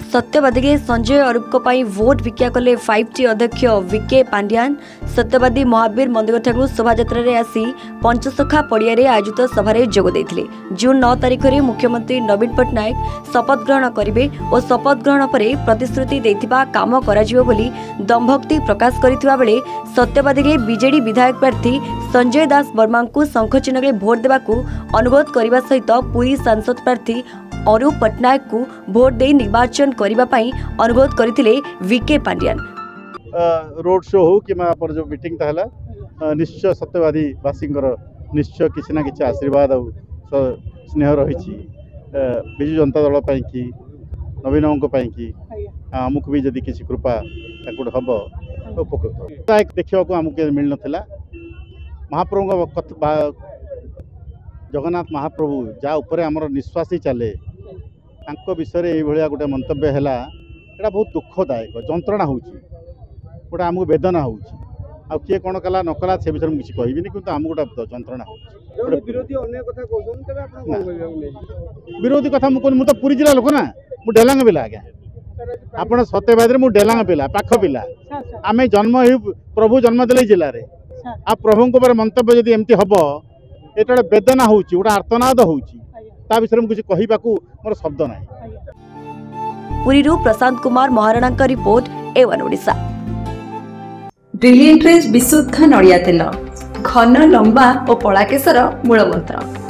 सत्यवादी संजय अरूप वोट भिक्षा कले 5T अध्यक्ष विके पांड्यान। सत्यवादी महावीर मंदिर ठाकुर शोभायात्रा आसी पंचसखा पड़िया आयोजित सभारे जोग देथिले। जून 9 तारिख में मुख्यमंत्री नवीन पट्टनायक शपथ ग्रहण करेंगे और शपथ ग्रहण पर प्रतिश्रुति देथिबा काम कराजिबो बोली दमभक्ति प्रकाश करथिबा बेले सत्यवादी बीजेडी विधायक प्रार्थी संजय दास वर्मा को शंख चिन्ह भोट देवाकू अनुरोध करने सहित पुरी सांसद प्रार्थी अरूप पट्टनायक को भोट दे निर्वाचन करने अनुरोध करथिले विके पांड्यान। रोड शो हो कि जो मीटिंग ताहला निश्चय सत्यवादी वासी निश्चय किसी ना किसी आशीर्वाद और स्नेह रही विजु जनता दल कि नवीन कि आमको भी जदि किसी कृपा हम उपकृत देखा आमको मिल ना महाप्रभु जगन्नाथ महाप्रभु जहाँ उपर आमर निश्वासी चले विषय ये गोटे मंतव्य है यहाँ बहुत दुखदायक जंत्रणा हो गोटे आमको वेदना हो किए कौन कला न कला से विषय मुझे कहबी कि आमको गोटे जंत्रणा हो विरोधी कथा मुझे तो पुरी जिला लोक ना मुझे डेलांग पिला आज्ञा आप सत्यवादी मुझे डेलांग पिला पाख पिला आम जन्म प्रभु जन्म दे जिले में आ प्रभु मंतव्य जब एमती हम ये गोटे वेदना हो गोटे आर्तनाद हो विषय में कुछ कहवाकू मोर शब्द ना। पुरी प्रशांत कुमार महाराणा का report A1 Odisha. Brilliant raise विशुद्ध नड़िया तेल घन लंबा और पड़ा केसर मूल मंत्र।